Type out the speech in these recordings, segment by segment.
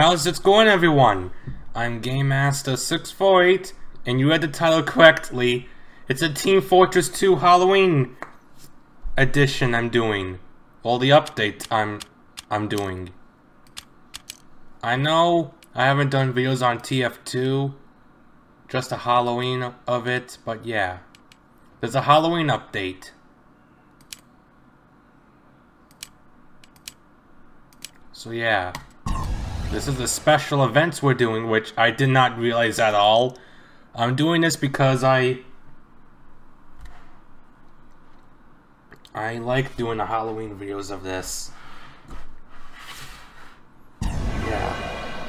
How's it going, everyone? I'm Game Master 648, and you read the title correctly. It's a Team Fortress 2 Halloween edition I'm doing. All the updates I'm doing. I know I haven't done videos on TF2, just a Halloween of it, but yeah. There's a Halloween update. So yeah. This is the special events we're doing, which I did not realize at all. I'm doing this because I like doing the Halloween videos of this. Yeah.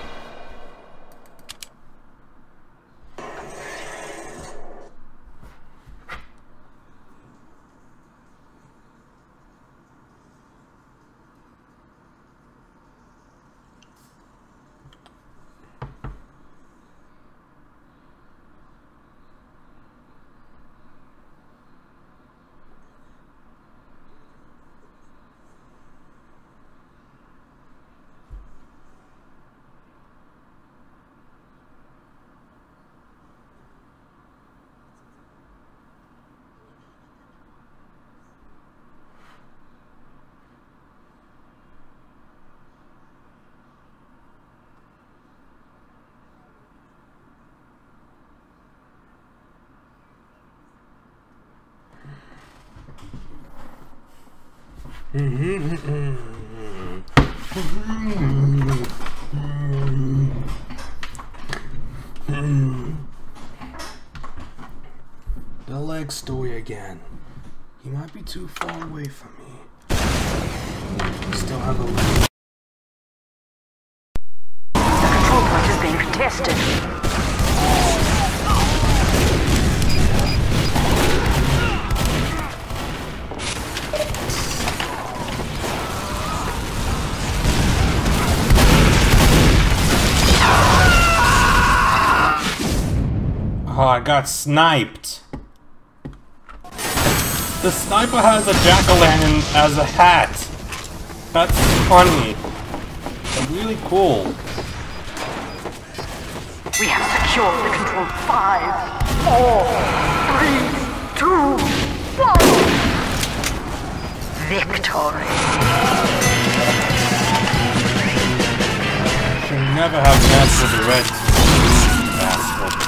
The leg story again. He might be too far away from me. Still have a leg. The control point is being contested. Oh, I got sniped. The sniper has a jack-o'-lantern as a hat. That's funny. But really cool. We have secured the control. 5, 4, 3, 2, 1. Victory. Should never have messed with the red bastard.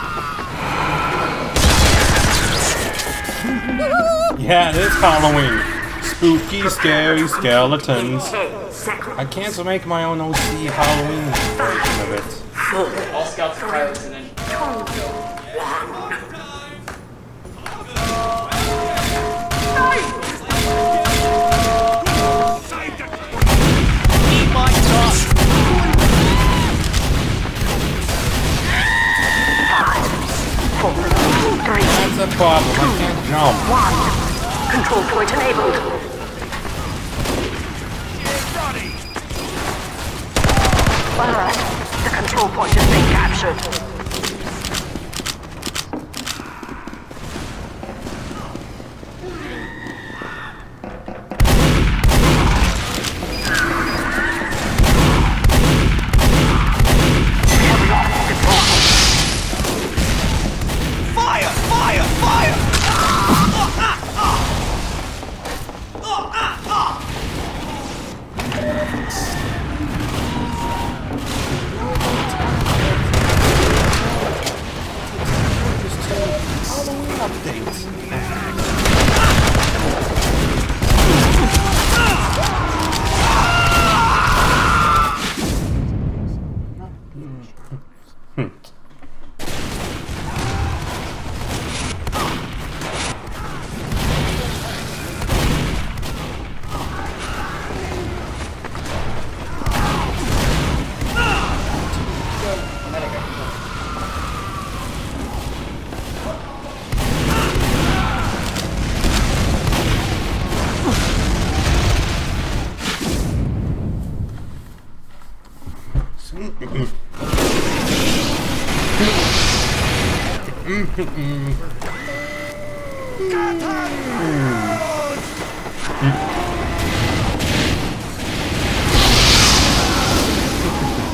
Yeah, it is Halloween. Spooky, scary skeletons. I can't make my own OC Halloween version of it. All scouts are pilots and then... Eat my dust! 5, 4, 3, That's a problem, I can't jump. 1. Control point enabled. Alright, the control point has been captured.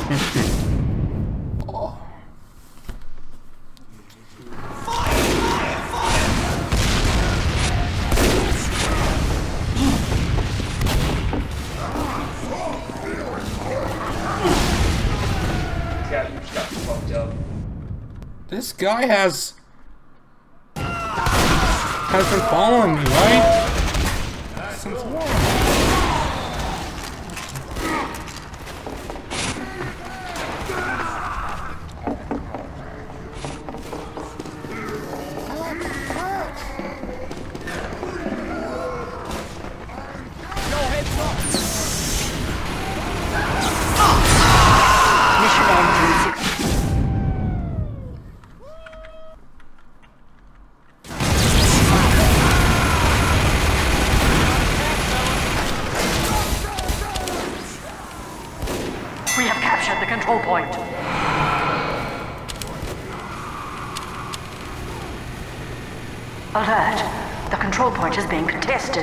Yeah, you just got fucked up. This guy has been following me, right? Since when? Mission ends in 6. We have captured the control point. Alert! The control point is being contested.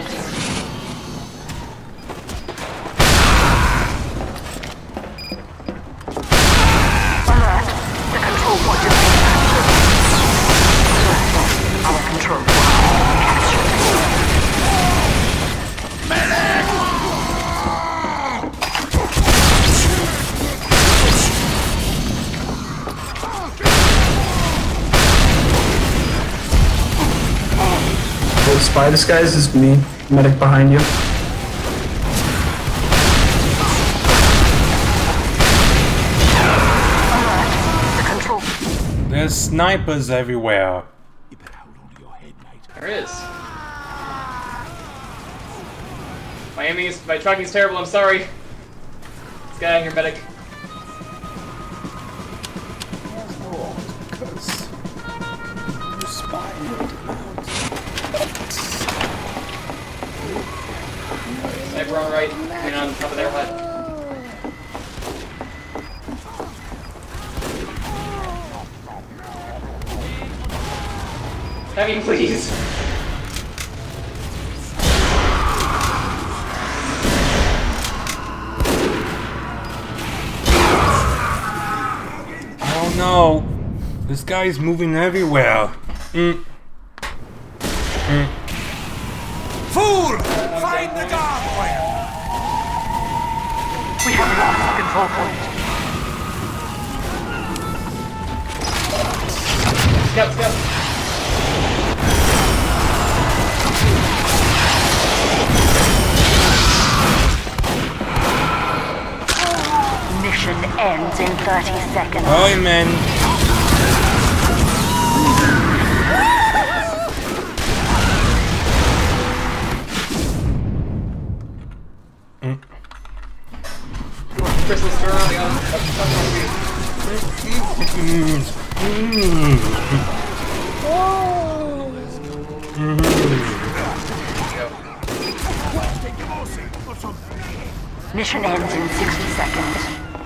Alert! The control point is being captured. Alert! Our control point is being captured. The spy disguise is me, medic behind you. The control. There's snipers everywhere. There is. My tracking is terrible, I'm sorry. Let's get out of here, medic. Sniper on right, clean on top of their hut. Heavy, please. Oh no! This guy's moving everywhere. Fool! Find the guardrail! We have lost the control point. Scout, scout. Mission ends in 30 seconds. Hi, man. Crystal stir on the other. Mission ends in 60 seconds.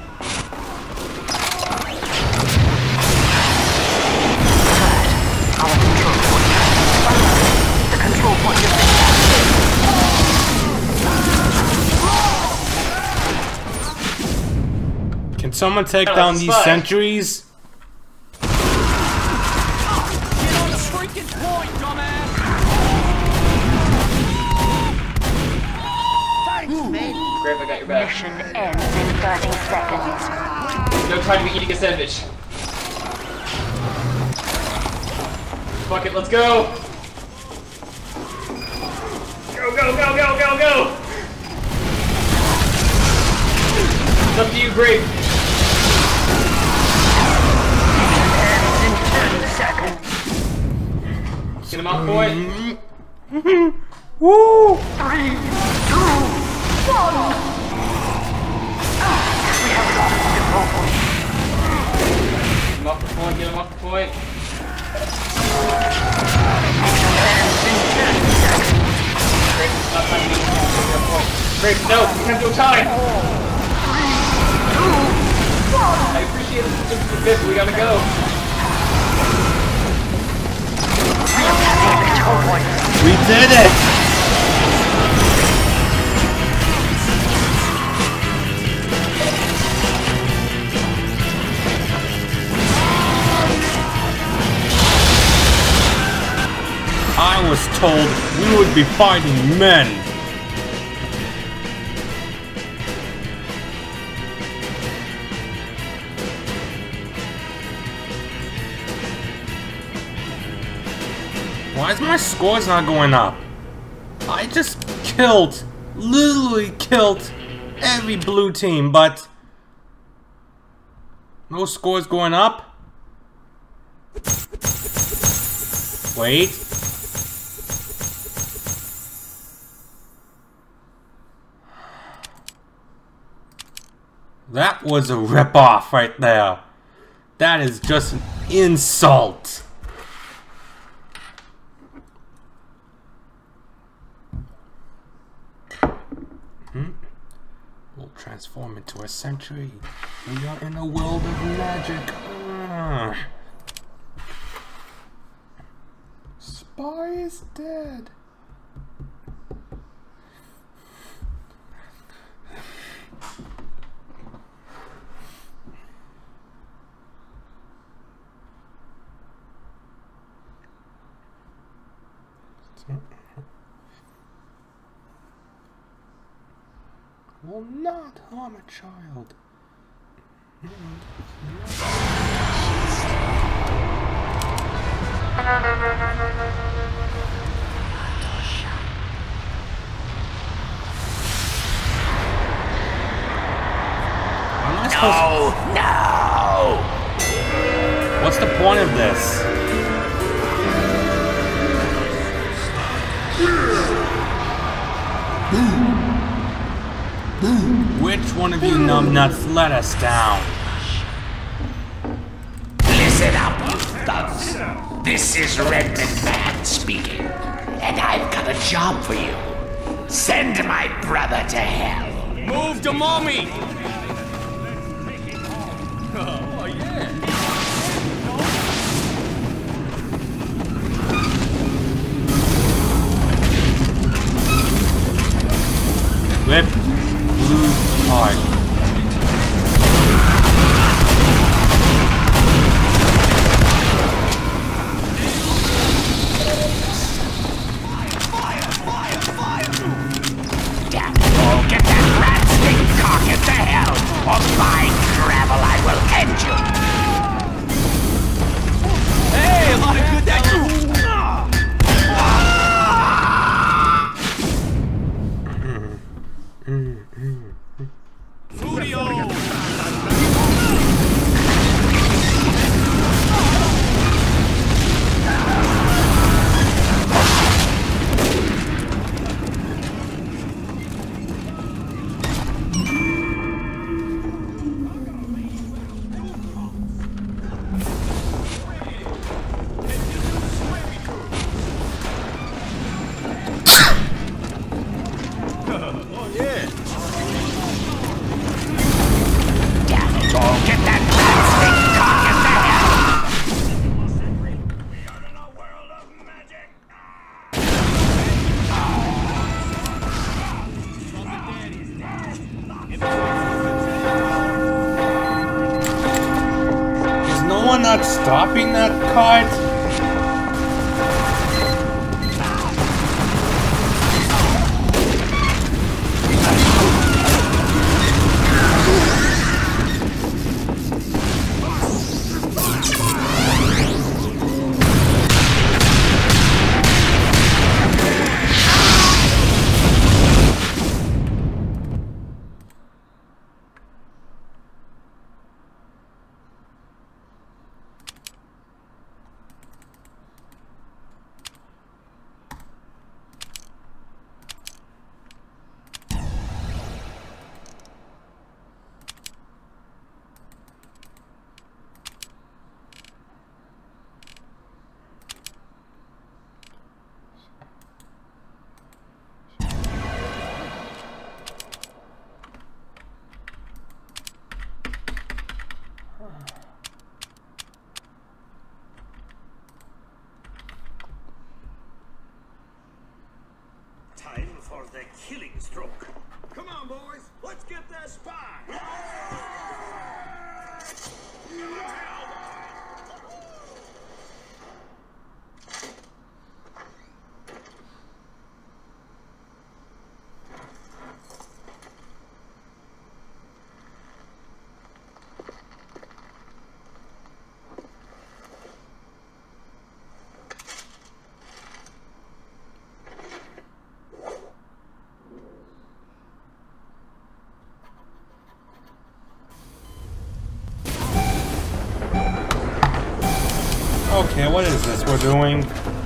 Alert. Our control point. The control point is being captured. Can someone take Oh, down it's these fine. sentries? Get on the freaking point, dumbass! Grave, I got your back. Mission ends in 30 seconds. No time to be eating a sandwich. Fuck it, let's go! Go, go, go, go, go, go! It's up to you, Grave. Ends in 10 seconds. Get him off point. Woo! 3, 2, 1. We have lost the control point. Get him off the point, get him off the point. Mission ends in 10 seconds. Grave, it's not time to be eating your point. Grave, no, we have no time! 3, 2, 1. I appreciate it, just a bit, we gotta go. We have captured the control point. We did it! told we would be fighting men. Why is my scores not going up? I just killed, literally killed every blue team, but no scores going up? Wait. That was a ripoff right there. That is just an insult. We'll transform into a century. We are in a world of magic. Spy is dead. Will not harm a child. No! What's the point of this? Which one of you numbnuts let us down? Listen up, you thugs. This is Redmond Man speaking, and I've got a job for you. Send my brother to hell. Move to mommy! Oh, yeah. Rip blue heart. Damn it all, get that rat stink cock at the hell, or by gravel I will end you! Hey, a lot of good action! Not stopping that cart? Time for the killing stroke. Come on, boys. Let's get that spy. Okay, what is this we're doing?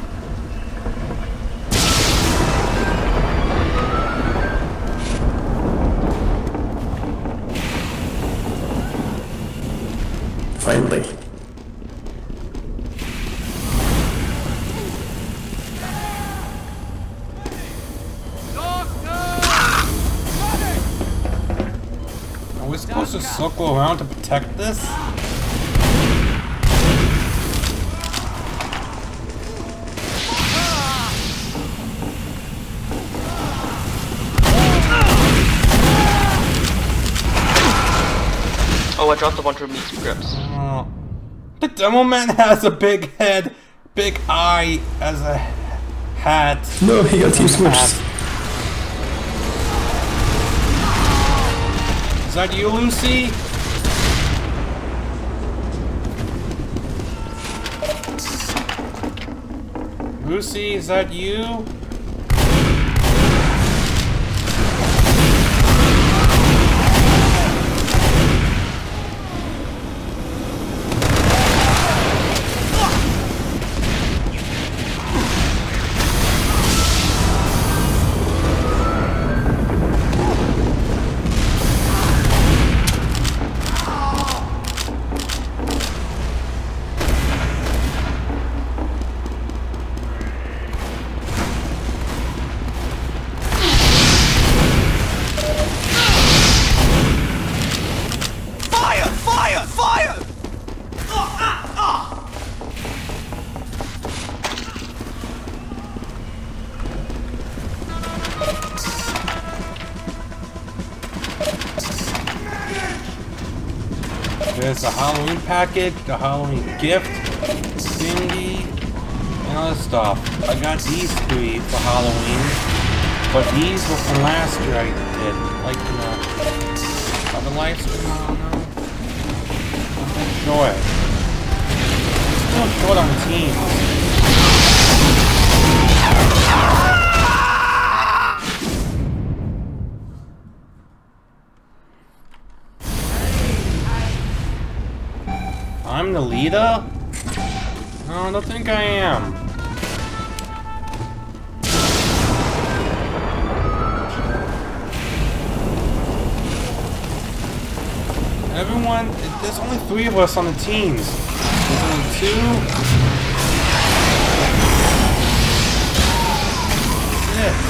Finally. Are we supposed to circle around to protect this? Oh, I dropped a bunch of meat scripts. Oh. The demo man has a big head, big eye as a hat. No, he got team switched. Is that you, Lucy? Lucy, is that you? There's a Halloween package, the Halloween gift, thingy, and other stuff. I got these 3 for Halloween, but these were from last year I did. Like in the other live stream, I don't know. I'm not sure. I'm still short on teams. I'm the leader? No, I don't think I am. Everyone, there's only 3 of us on the teams. There's only 2. That's it.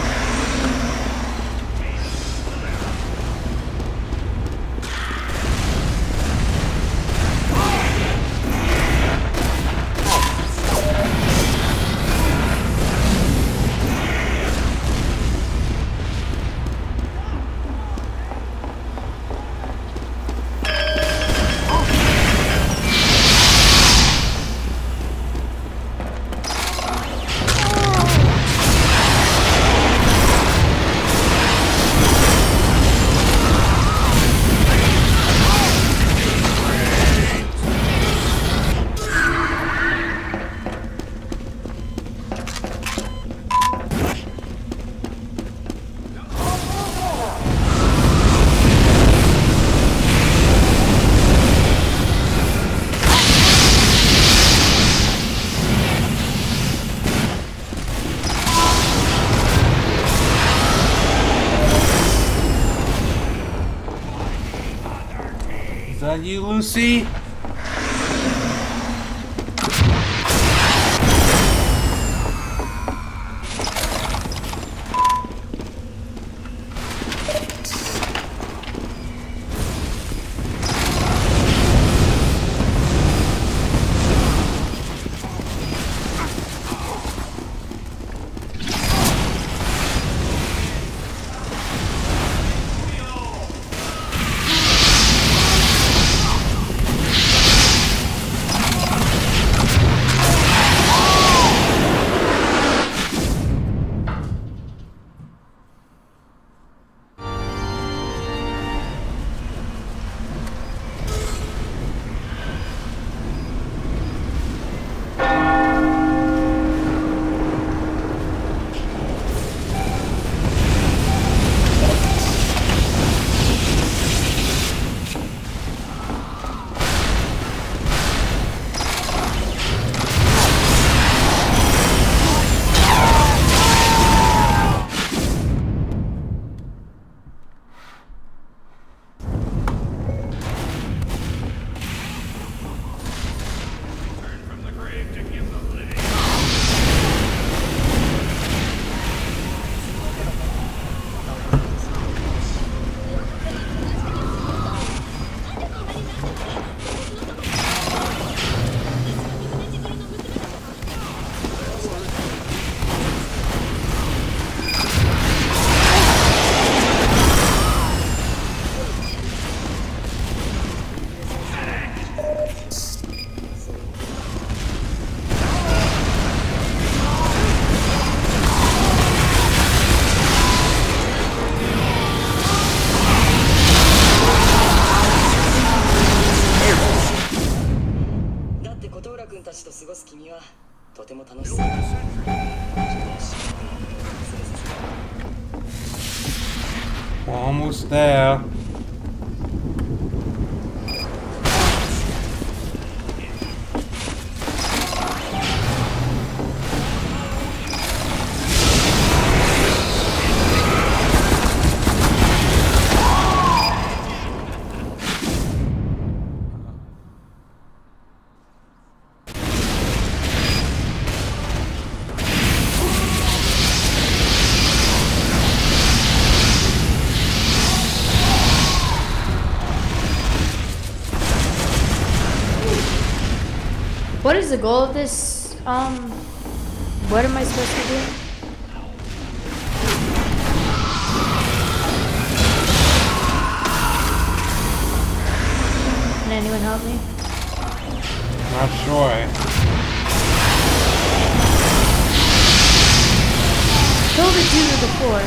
Is that you, Lucy? 過ごす君はとても楽しそうだ。 We're almost there. What is the goal of this? What am I supposed to do? Can anyone help me? Not sure. Kill the dude with the floor.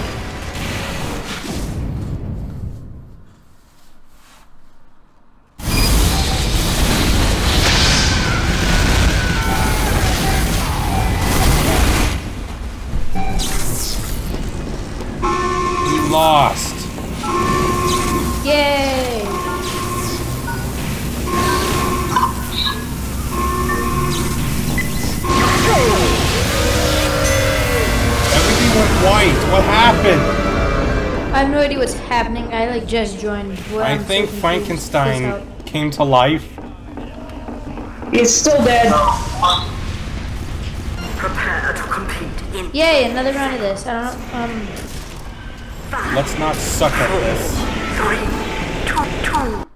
Lost. Yay! Everything went white. What happened? I have no idea what's happening. I like just joined. I think Frankenstein came to life. He's still dead. Prepare to compete in Yay! Another round of this. I don't know. Let's not suck at this. 3, 2, 2.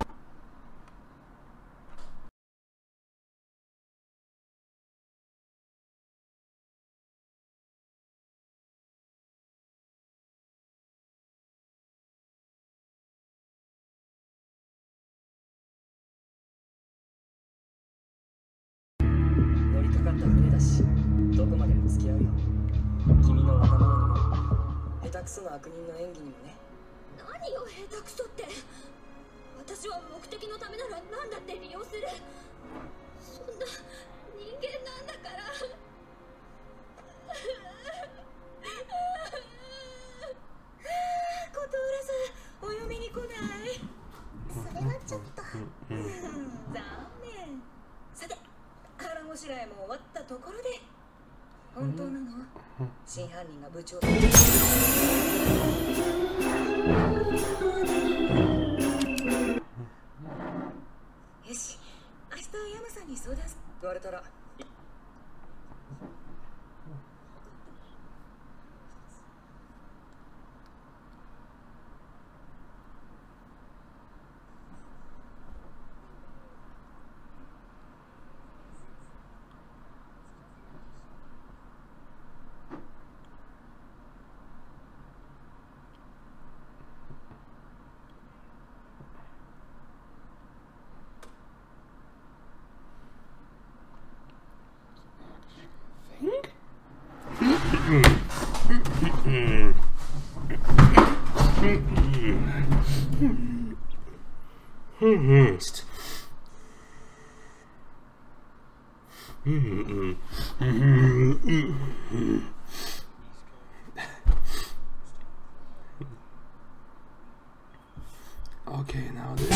Okay, now this.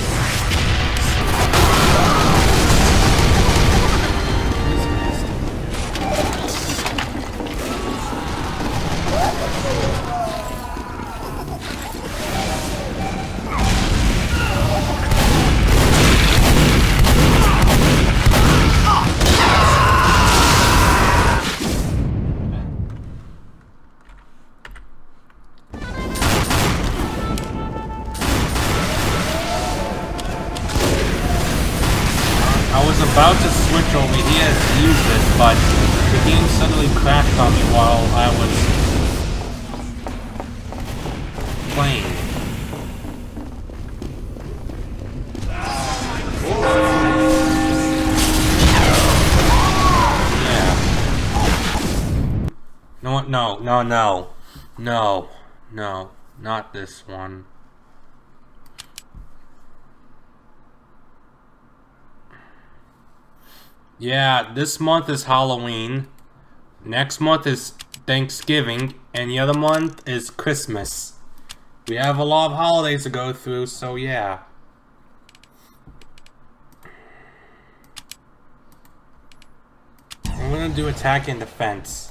About to switch over here to use this, but the game suddenly crashed on me while I was playing. Yeah. No, not this one. Yeah, this month is Halloween. Next month is Thanksgiving. And the other month is Christmas. We have a lot of holidays to go through, so yeah. I'm gonna do attack and defense.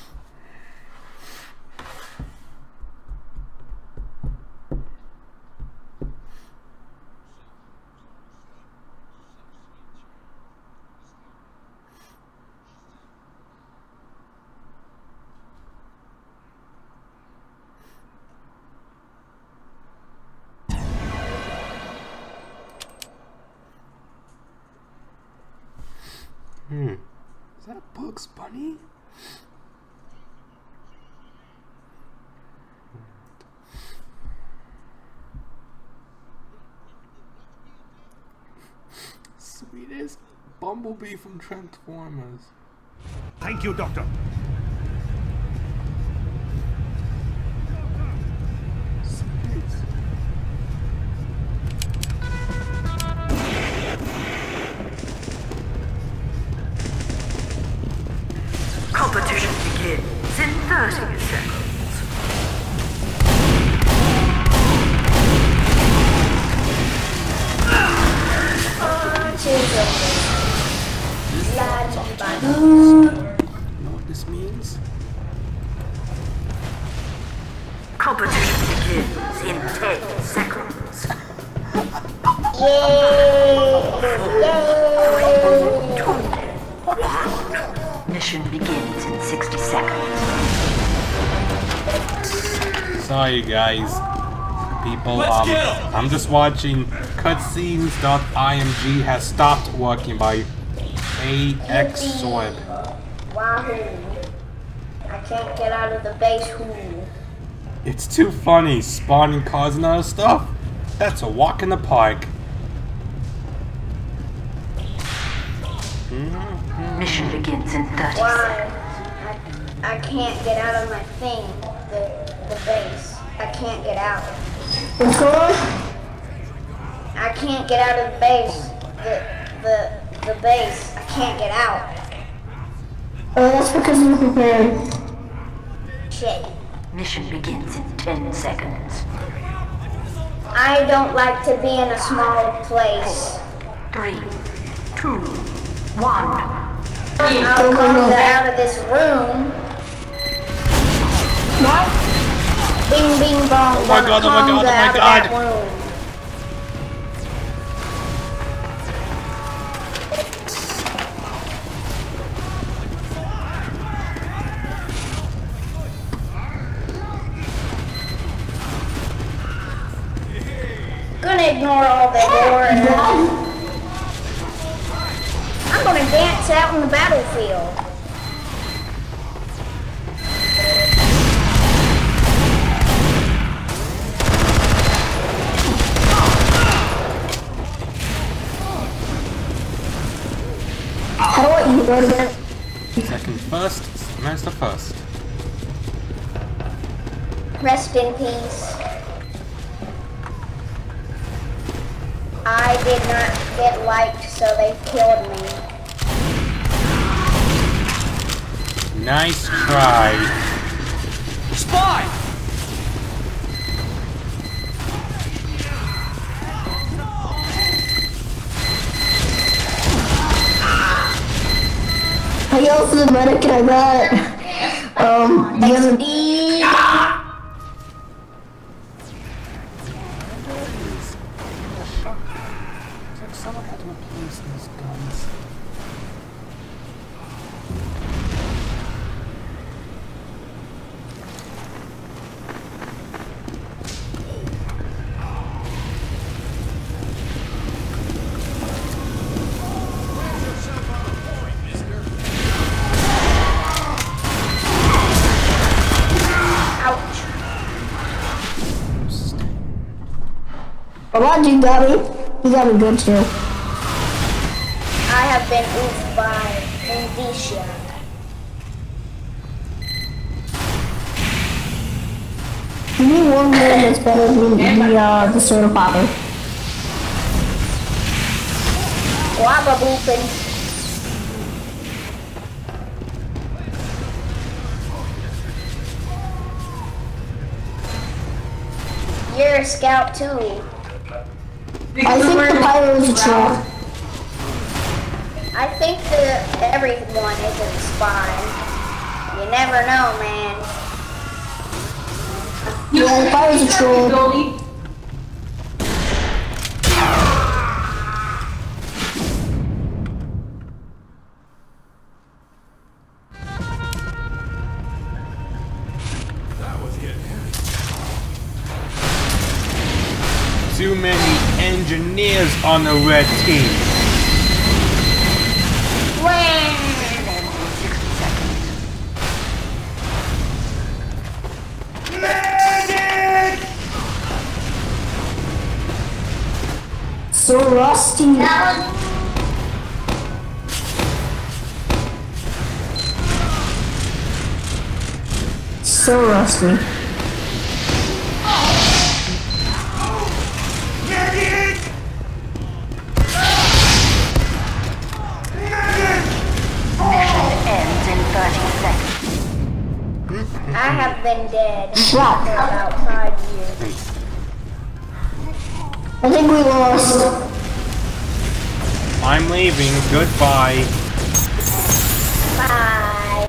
Is that a Bugs Bunny? Sweet as Bumblebee from Transformers. Thank you, Doctor. Competition begins in 30 seconds. You know what this means? Competition begins in 10 seconds. Mission begins in 60 seconds. Sorry guys. People, I'm just watching cutscenes.img has stopped working by AXSword. Wahoo. I can't get out of the base hole. It's too funny, spawning cars and other stuff. That's a walk in the park. Mission begins in 30 seconds. Why? I can't get out of my thing. The base. I can't get out. What's going on? I can't get out of the base. The base. I can't get out. Oh, that's because you're prepared. Shit. Mission begins in 10 seconds. I don't like to be in a small place. 3, 2, 1. I'll come out of this room. What? Bing, bing, bong. Oh my god, oh my god, oh my god. Gonna ignore all the lore and I'm gonna dance out in the battlefield. How do I eat right again? Second first, master first. Rest in peace. I did not get liked, so they killed me. Nice try. Spy! I yelled for the medic and I got the other Someone had to replace these guns. Elijah got me. He got me good too. I have been oofed by Indicia. You need one more that's better than the soda popper. Lava booping. you're a scout too. I think the pilot is a troll. I think that everyone is a spy. You never know, man. Yeah, the pilot's a troll. Too many engineers on the red team. So rusty. So rusty. Ends in 30 seconds. I have been dead for What? about 5 years. I think we lost. I'm leaving. Goodbye. Bye.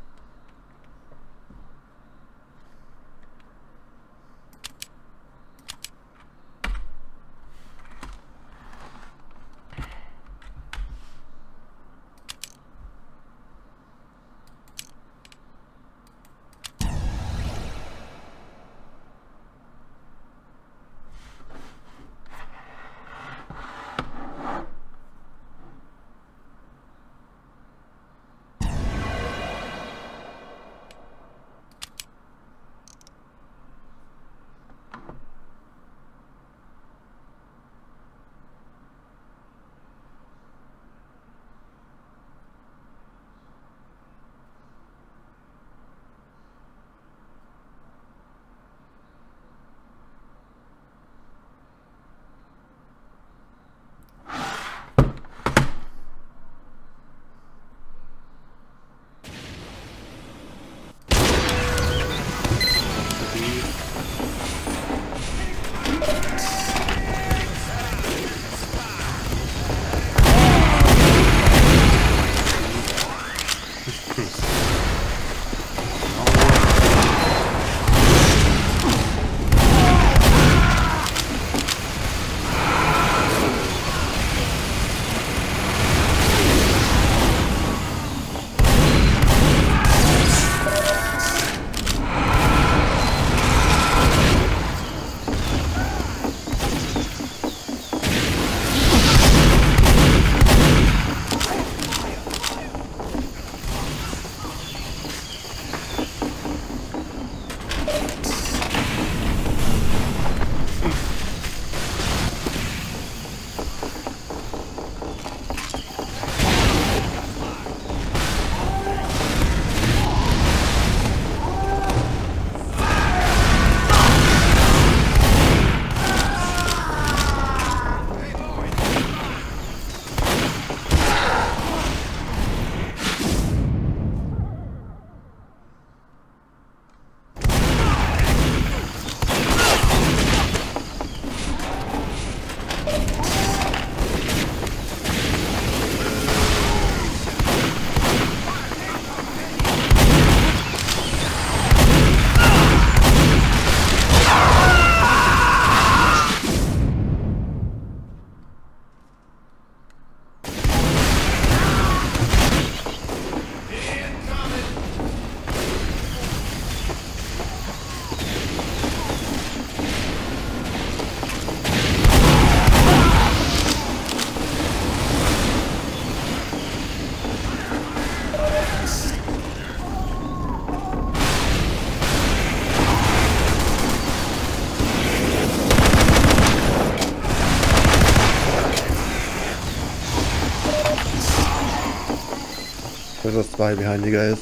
There's a spy behind you guys.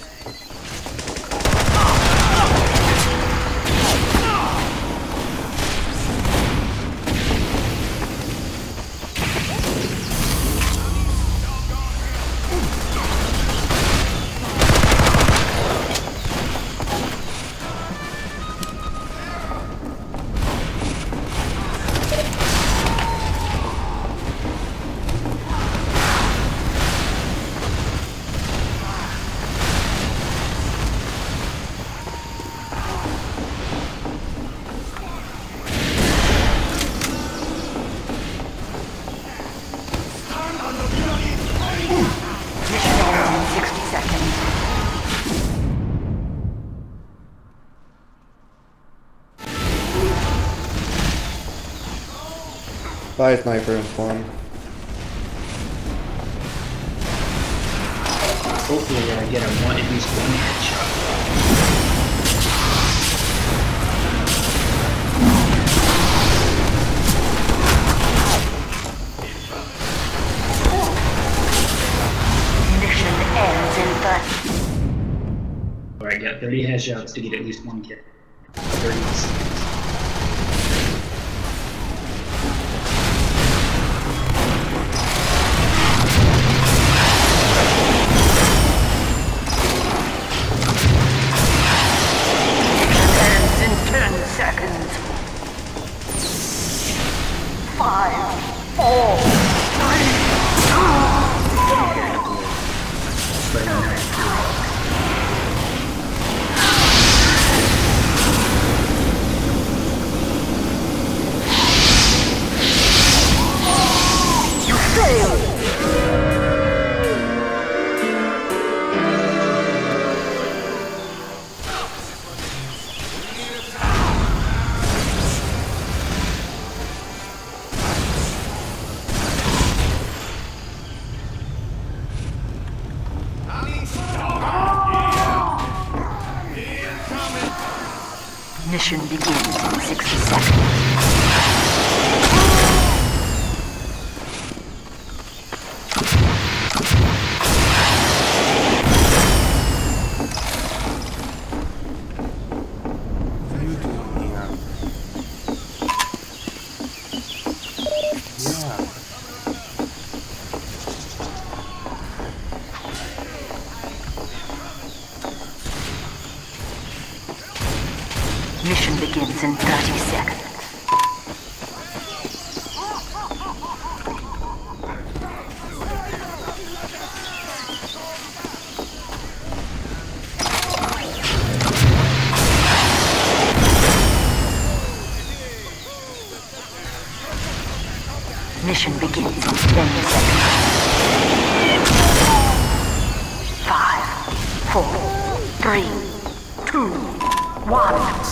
Mission ends in 60 seconds. Bye, sniper and spawn. Hopefully I get at least one headshot. Mission ends in 30. Alright, got 30 headshots to get at least one kill. 30 seconds. Mission begins in 60 seconds. Mission begins in 30 seconds. Mission begins in 10 seconds. 5, 4, 3, 2, 1.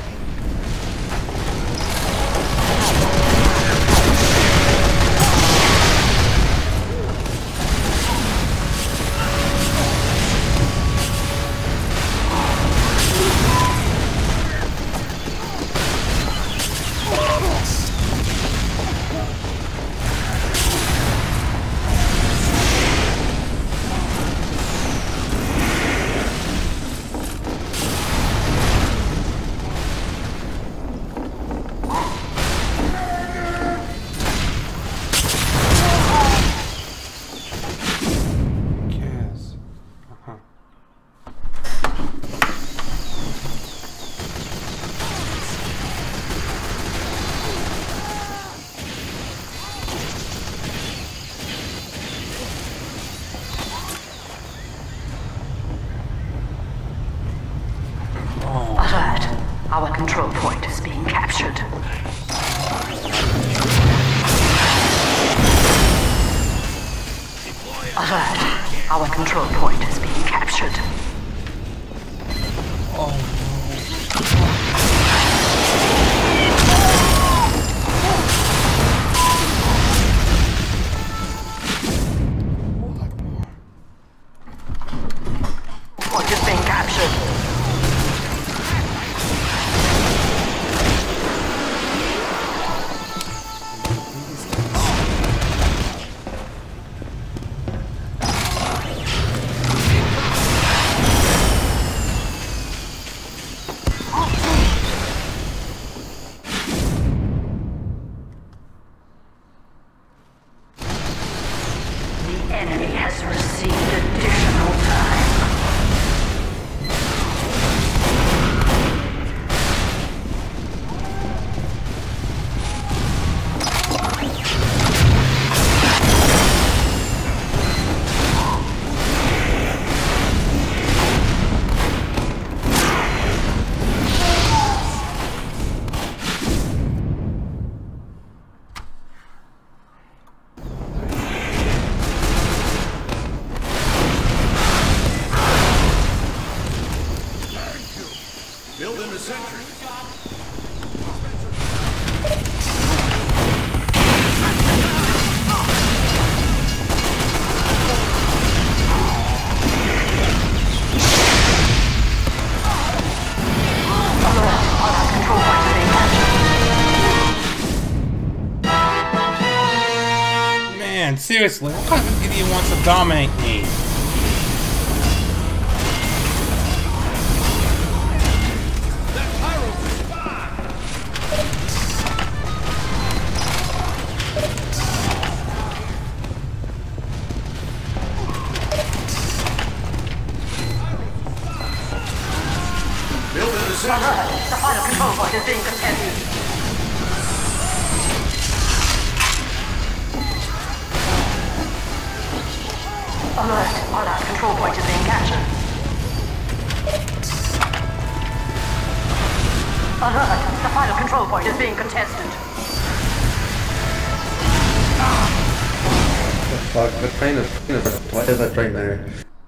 Alert. Our control point is being captured. Alert. Our control point is being captured. Point is being captured. The enemy has received additional time. seriously, what kind of idiot wants to dominate me? The final control point is being contested. Alert! Our last control point is being captured. Alert! The final control point is being contested. Fuck, the train is... Why is that train there?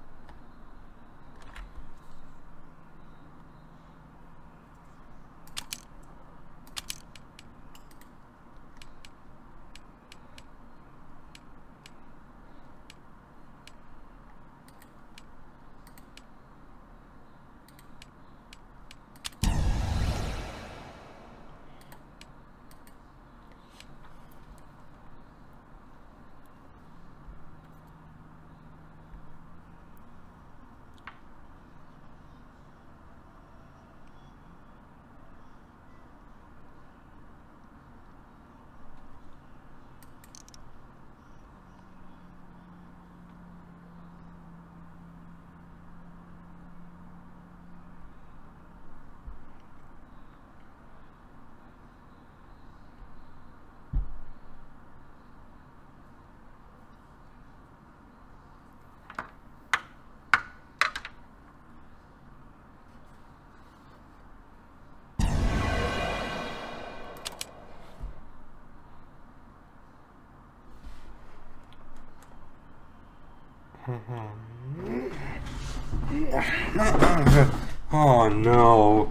Oh no.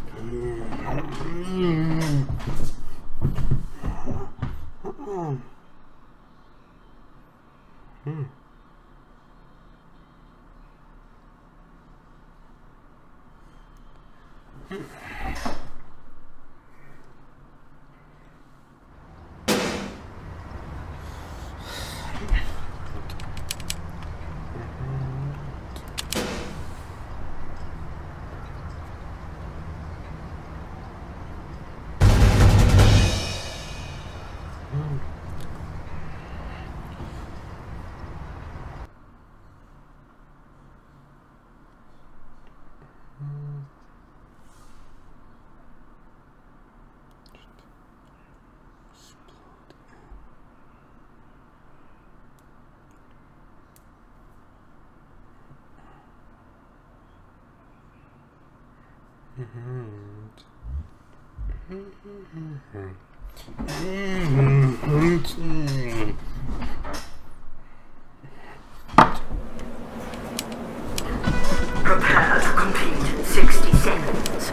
Prepare to complete 60 seconds.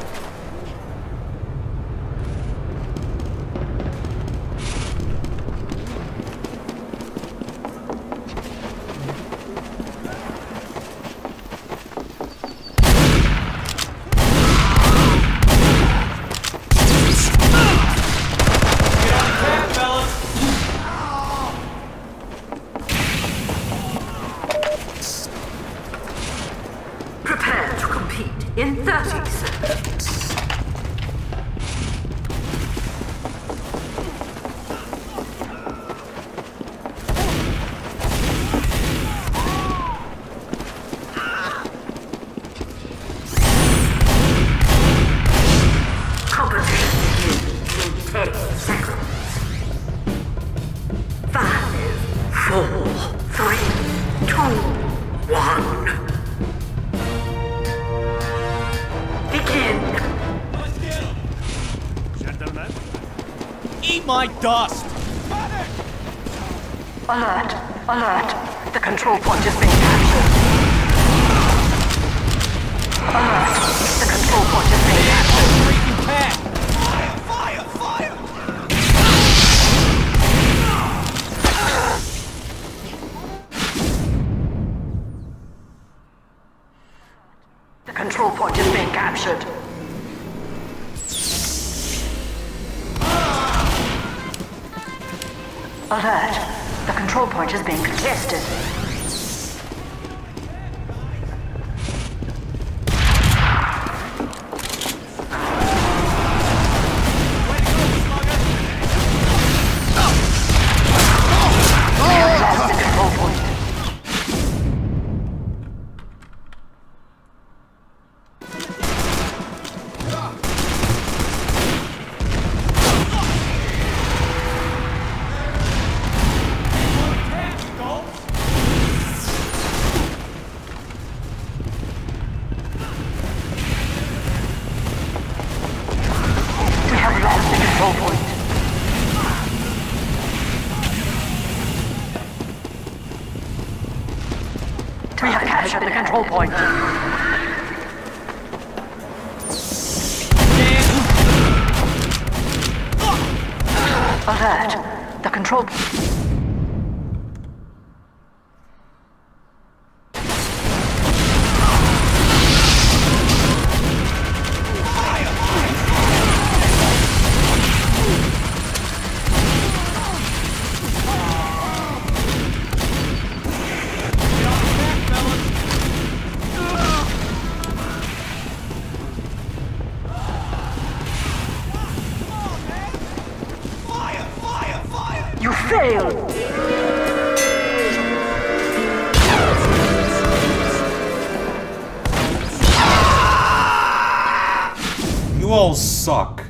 Prepare to compete in 30 seconds. Competition begins in 10 seconds. 5, 4, 3, 2, 1. Gentlemen, eat my dust! Alert! Alert! The control point is being captured. Alert! The control point is being captured. Freaking cat! Fire! Fire! Fire! The control point is being captured. Alert! The control point is being contested. We have captured the control point. Alert. The control point. You failed! You all suck.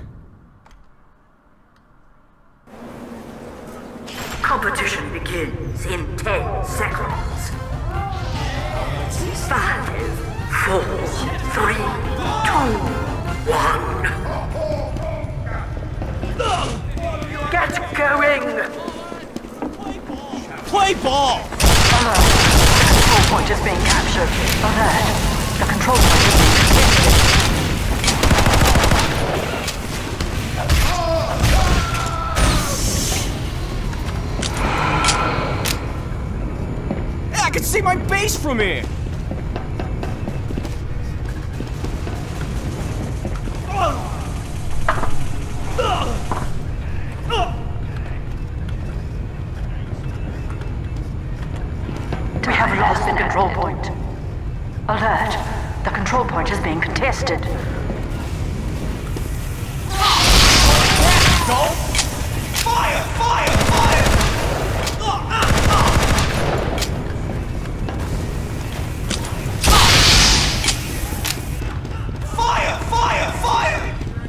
Competition begins in 10 seconds. 5, 4, 3, 2, 1. Get going! Play ball! Alert. The control point is being captured. Alert. The control point is being contested. I can see my base from here! We have lost the control point. Alert. The control point is being contested. Go! Fire! Fire! Fire! Fire! Fire! Fire!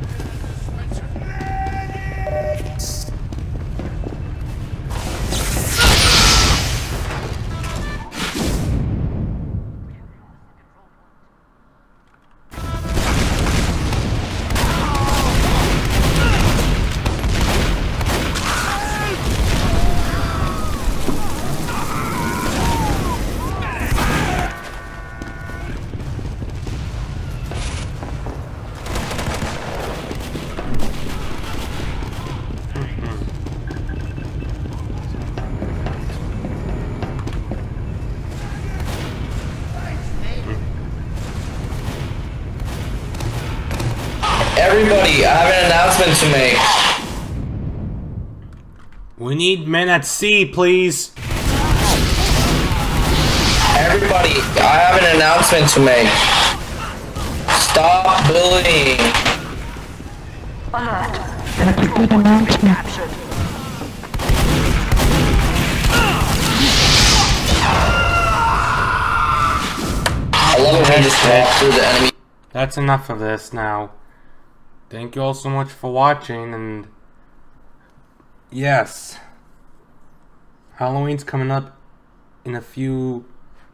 Everybody, I have an announcement to make. We need men at sea, please. Everybody, I have an announcement to make. Stop bullying. Alert. The control point is being captured. I love it when you just walk through the enemy. That's enough of this now. Thank you all so much for watching, and yes, Halloween's coming up in a few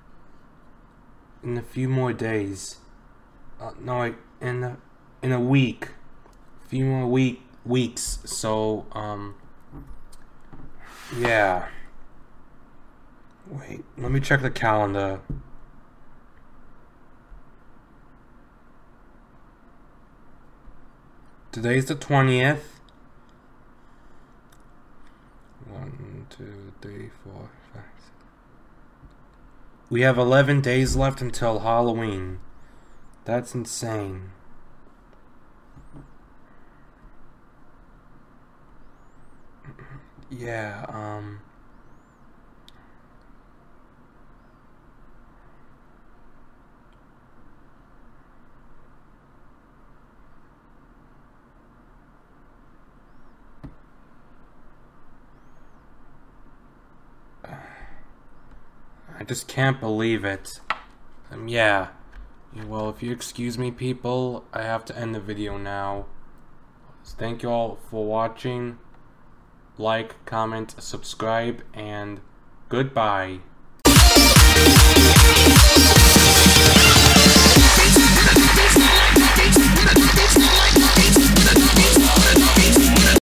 more days. No, wait, in a week, a few more weeks. So yeah. Wait, let me check the calendar. Today's the 20th. 1, 2, 3, 4, 5, 6. We have 11 days left until Halloween. That's insane. Yeah, I just can't believe it. Yeah. Well, if you excuse me, people, I have to end the video now. Thank you all for watching. Like, comment, subscribe, and goodbye.